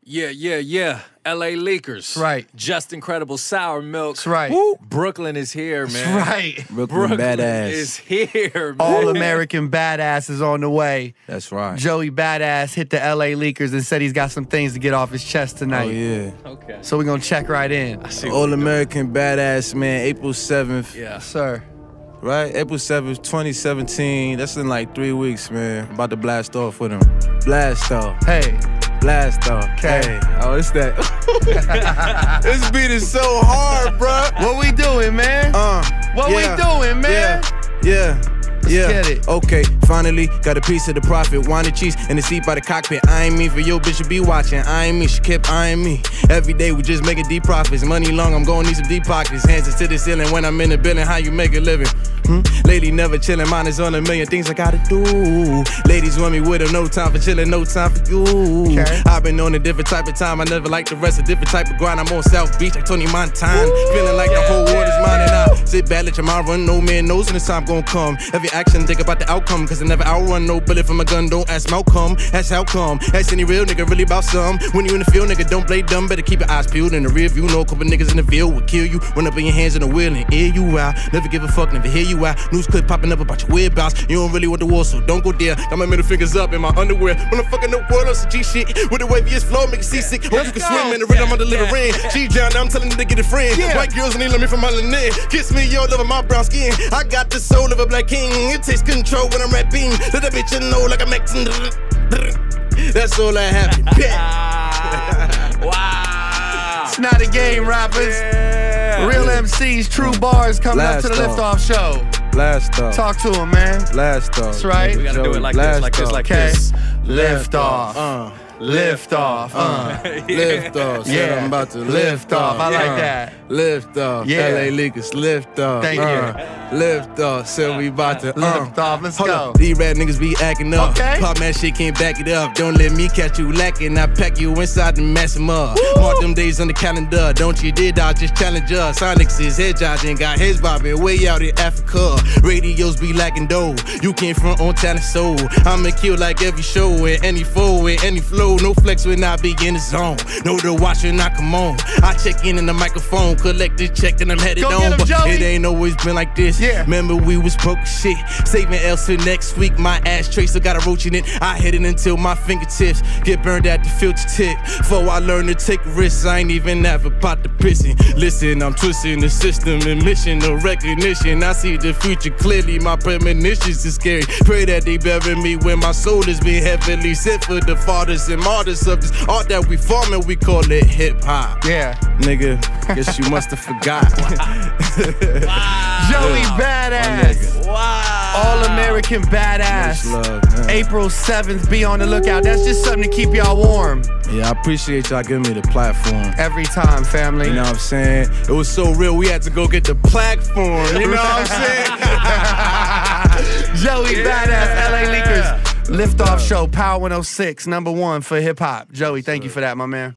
Yeah. LA Leakers. That's right. Just Incredible Sour Milk. That's right. Woo. Brooklyn is here, man. That's right. Brooklyn Badass is here, man. All American Badass is on the way. That's right. Joey Badass hit the LA Leakers and said he's got some things to get off his chest tonight. Oh, yeah. Okay. So we're going to check right in. All American Badass, man, April 7th. Yeah. Sir. Right? April 7th, 2017. That's in like 3 weeks, man. About to blast off with him. Blast off. Hey. Blast off. Okay. Hey. Oh, it's that. This beat is so hard, bruh. What we doing, man? What we doing, man? Yeah. Get it. Okay, finally got a piece of the profit. Wine and cheese in the seat by the cockpit. I ain't me for your bitch to be watching. I ain't me, she kept eyeing me. Every day we just making deep profits. Money long, I'm gonna need some deep pockets. Hands is to the ceiling when I'm in the building. How you make a living? Lady never chillin', mine is on a million things I gotta do. Ladies want me with her, no time for chillin', no time for you. Okay. I've been on a different type of time. I never like the rest, a different type of grind. I'm on South Beach like Tony Montana. Feeling like the whole world is mine and I sit back, let your mind run. No man knows when the time gon' come. Every action, think about the outcome. Cause I never outrun no bullet from a gun. Don't ask Malcolm, ask how come. Ask any real nigga really about some. When you in the field, nigga, don't play dumb. Better keep your eyes peeled in the rear view. Know a couple niggas in the field will kill you. Run up in your hands in the wheel and air you out. Never give a fuck, never hear you out. News clip popping up about your whereabouts. You don't really want the war, so don't go there. Got my middle fingers up in my underwear. When I'm fucking the world on some G shit. With the waviest flow, make you seasick. Hope you can swim in the rhythm of the little rain. She drowned, I'm telling them to get a friend. White girls and they love me from my linen. Kiss me, yo, love my brown skin. I got the soul of a black king. It takes control when I'm rapping. Let that bitch know like I'm acting. That's all that happened. Wow. It's not a game, rappers. Yeah. Real MCs, true bars coming up to the Blast Liftoff show. Blast off. Talk to him, man. Blast off. That's right. We gotta do it like this, like this, like Okay. this. Lift off. Lift off. Lift off. Yeah. Yeah. I'm about to Lift off. I like that. Lift off. Yeah. LA Leakers. Lift off. Thank you. Lift off. So we about to Lift off. Let's Hold go. up. These rap niggas be acting up. Okay. Pop man shit can't back it up. Don't let me catch you lacking. I pack you inside and mess them up. Mark them days on the calendar. Don't you did I just challenge us. Sonics is head dodging. Got heads bobbing way out in Africa. Radios be lacking dough. You can't front on talent soul. I'ma kill like every show and any foe and any flow. No flex when I be in the zone. Know the watch when I come on. I check in the microphone. Collect this check then I'm headed Go on. get him, But Joey. it ain't always been like this. Yeah. Remember we was broke as shit. Saving L's till next week. My ashtray still got a roach in it. I hit it until my fingertips get burned at the filter tip. Before I learn to take risks, I ain't even have a pot to pissing. Listen, I'm twisting the system and mission of recognition. I see the future clearly. My premonitions is scary. Pray that they bury me when my soul has been heavily sent for the fathers and martyrs of this art that we forming. We call it hip hop. Yeah. Nigga, guess you must have forgot. Joey Badass. Wow. All American Badass. Much love, man. April 7th, be on the lookout. That's just something to keep y'all warm. Yeah, I appreciate y'all giving me the platform. Every time, family. You know what I'm saying? It was so real, we had to go get the platform. You know what I'm saying? Joey Badass, LA Leakers. Liftoff Show, Power 106, #1 for hip hop. Joey, thank you for that, my man.